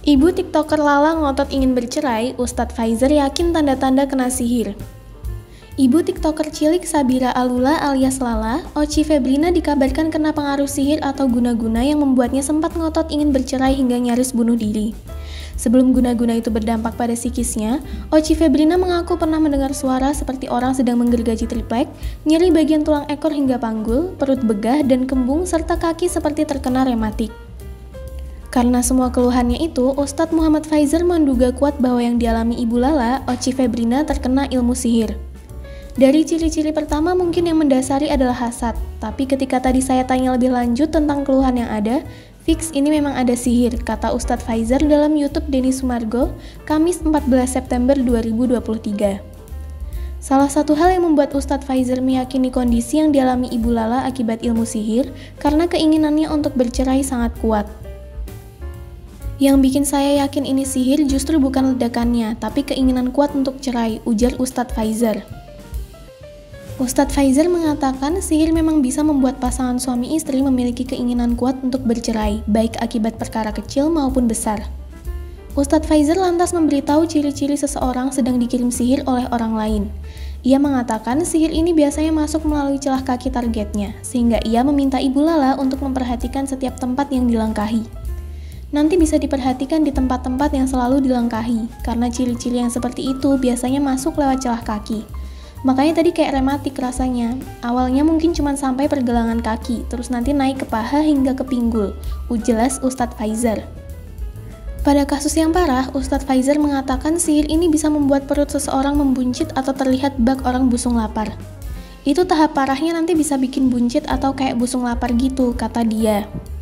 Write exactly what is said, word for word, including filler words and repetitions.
Ibu tiktoker Lala ngotot ingin bercerai, Ustadz Faizer yakin tanda-tanda kena sihir. Ibu tiktoker cilik Sabira Alula alias Lala, Oci Febrina dikabarkan kena pengaruh sihir atau guna-guna yang membuatnya sempat ngotot ingin bercerai hingga nyaris bunuh diri. Sebelum guna-guna itu berdampak pada psikisnya, Oci Febrina mengaku pernah mendengar suara seperti orang sedang menggergaji triplek, nyeri bagian tulang ekor hingga panggul, perut begah dan kembung, serta kaki seperti terkena rematik. Karena semua keluhannya itu, Ustadz Muhammad Faizer menduga kuat bahwa yang dialami Ibu Lala, Oci Febrina, terkena ilmu sihir. Dari ciri-ciri pertama mungkin yang mendasari adalah hasad, tapi ketika tadi saya tanya lebih lanjut tentang keluhan yang ada, fix ini memang ada sihir, kata Ustadz Faizer dalam YouTube Denny Sumargo, Kamis empat belas September dua ribu dua puluh tiga. Salah satu hal yang membuat Ustadz Faizer meyakini kondisi yang dialami Ibu Lala akibat ilmu sihir, karena keinginannya untuk bercerai sangat kuat. Yang bikin saya yakin ini sihir justru bukan ledakannya, tapi keinginan kuat untuk cerai, ujar Ustadz Faizer. Ustadz Faizer mengatakan sihir memang bisa membuat pasangan suami istri memiliki keinginan kuat untuk bercerai, baik akibat perkara kecil maupun besar. Ustadz Faizer lantas memberitahu ciri-ciri seseorang sedang dikirim sihir oleh orang lain. Ia mengatakan sihir ini biasanya masuk melalui celah kaki targetnya, sehingga ia meminta Ibu Lala untuk memperhatikan setiap tempat yang dilangkahi. Nanti bisa diperhatikan di tempat-tempat yang selalu dilangkahi, karena ciri-ciri yang seperti itu biasanya masuk lewat celah kaki. Makanya tadi kayak rematik rasanya. Awalnya mungkin cuma sampai pergelangan kaki, terus nanti naik ke paha hingga ke pinggul, ujelas Ustadz Faizer. Pada kasus yang parah, Ustadz Faizer mengatakan sihir ini bisa membuat perut seseorang membuncit atau terlihat bak orang busung lapar. Itu tahap parahnya nanti bisa bikin buncit atau kayak busung lapar gitu, kata dia.